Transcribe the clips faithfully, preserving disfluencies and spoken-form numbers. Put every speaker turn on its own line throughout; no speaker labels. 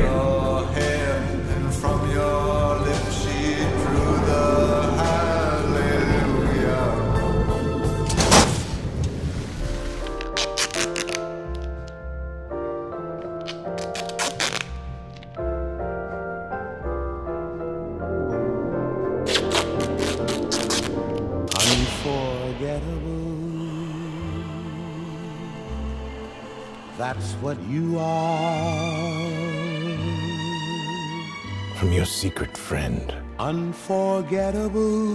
your hair, and from your lips she drew the hallelujah. Unforgettable. That's what you are.
From your secret friend.
Unforgettable.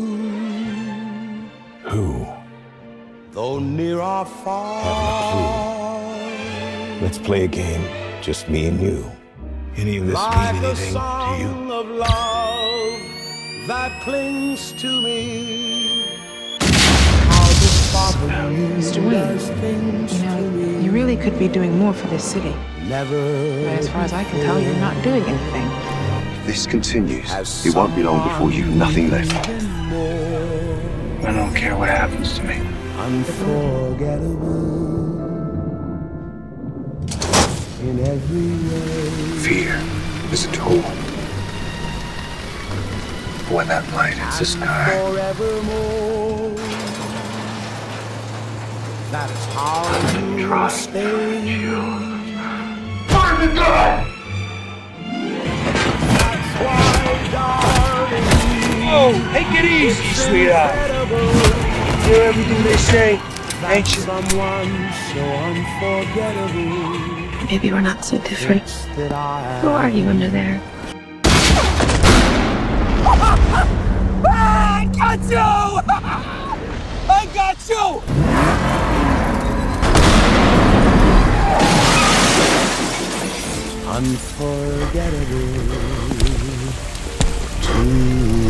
Who?
Though near or far.
Haven't a clue. Let's play a game. Just me and you. Any of this
like
mean anything
a
to you?
song of love that clings to me.
Mister Wayne, you know, you really could be doing more for this city.
Never.
But as far as I can tell, you're not doing anything.
If this continues, it won't be long before you've nothing left.
I don't care what happens to me.
Unforgettable. In every way.
Fear is a tool. But when that light hits the sky,
Forevermore. That is how you
trust
stay.
you. Burn the gun!
That's why, darling.
Oh, take it easy, sweetheart. You hear everything they say, ain't you?
Someone so unforgettable.
Maybe we're not so different. Who are you under there?
I got you! I got you!
Unforgettable.